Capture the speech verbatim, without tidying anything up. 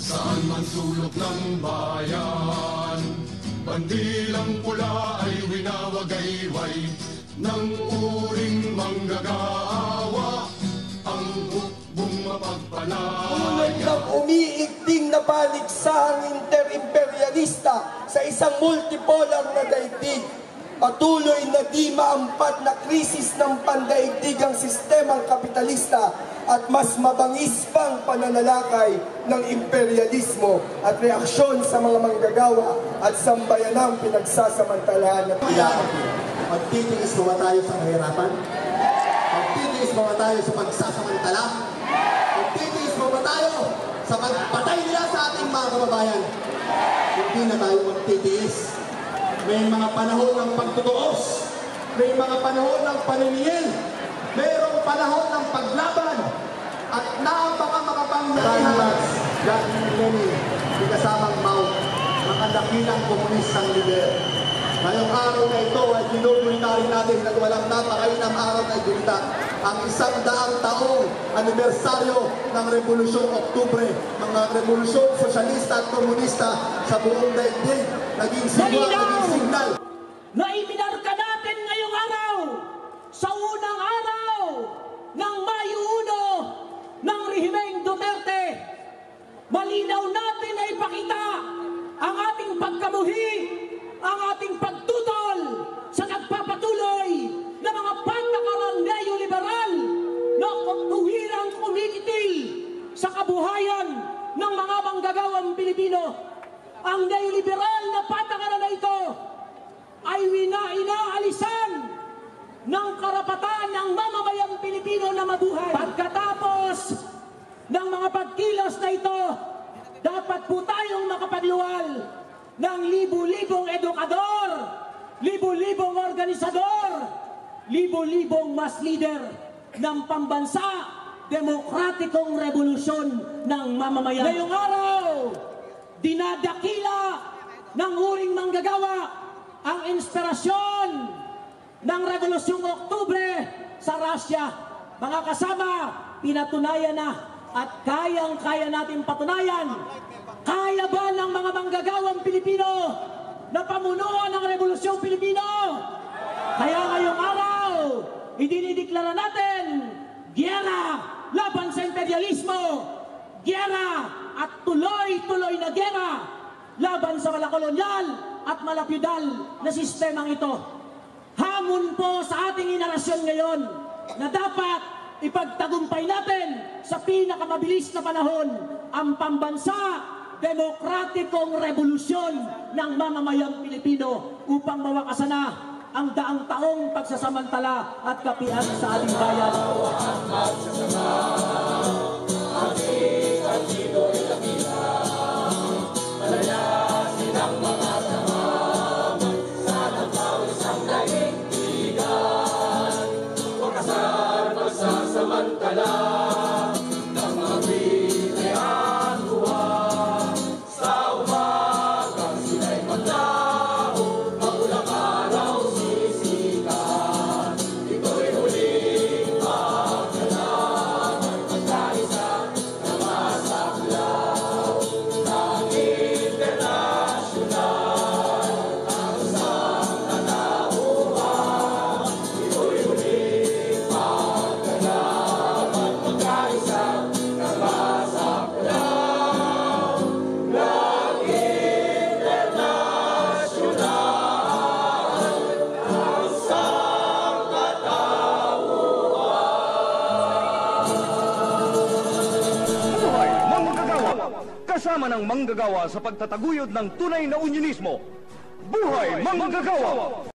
Saan man sulok ng bayan, bandilang pula ay winawagayway ng uring manggagawa, ang hukbong mapagpalaya. Unod ng umiigting na paligsahang inter-imperialista sa isang multipolar na daigdig, patuloy na di maampat na krisis ng pandaigdigang sistemang kapitalista at mas mabangis pang pananalakay ng imperialismo at reaksyon sa mga manggagawa at sambayanang pinagsasamantalahan na pilahan. Magtitiis mo ba tayo sa kahirapan? Magtitiis mo ba tayo sa pagsasamantala? Magtitiis mo ba tayo sa pagpatay nila sa ating mga kababayan? Hindi na tayo magtitiis. May mga panahon ng pagtutuos. May mga panahon ng paniningil. Mayroong panahon ng paglaban. At napaka-makapangyarihan. John Lenny, di kasamang Mao, makadakilang komunistang lider. Ngayong araw na ito ay ginugunita rin natin na walang napakainang araw na igunita ang isang daang taong anibersaryo ng Revolusyon Oktubre, mga revolusyon sosyalista at komunista sa buong daigdig. Naging simbolo, naging signal. Na iminarka natin ngayong araw sa unang araw ng Mayo uno ng Rehimeng Duterte. Malinaw natin na ipakita ang ating pagkamuhi, ang ating pagtutol sa nagpapatuloy na mga patakarang neoliberal na tuwirang kumikitil sa kabuhayan ng mga manggagawang Pilipino. Ang neoliberal na patakaran na ito ay wina-inaalisan ng karapatan ng mamamayang Pilipino na mabuhay. Pagkatapos ng mga pagkilos na ito, dapat po tayong makapagluwal ng libu-libong edukador, libu-libong organisador, libu-libong mas leader ng pambansa, demokratikong revolusyon ng mamamayan. Ngayong araw, dinadakila ng uring manggagawa ang inspirasyon ng Revolusyong Oktubre sa Russia. Mga kasama, pinatunayan na at kayang-kaya natin patunayan. Kaya ba ng mga manggagawang Pilipino na pamunuan ng Revolusyong Pilipino? Kaya ngayong araw, idinideklara natin, giyera laban sa imperialismo, giyera at tuloy-tuloy na giyera laban sa malakolonyal at malapyudal na sistemang ito. Hamon po sa ating henerasyon ngayon na dapat ipagtagumpay natin sa pinakamabilis na panahon ang pambansa, demokratikong revolusyon ng mamamayang Pilipino upang mawakasan na ang daang taong pagsasamantala at kapihan sa ating bayan. Samantala ng mga pilihan buwan, sa umaga sila'y maglaho, magulang araw sisikat. Ito'y huling pagkalaman, magkaisa na masaklaw ng internasyonal, ang isang katauhan. Ito'y huling pagkalaman, kasama ng manggagawa sa pagtataguyod ng tunay na unionismo. Buhay Manggagawa!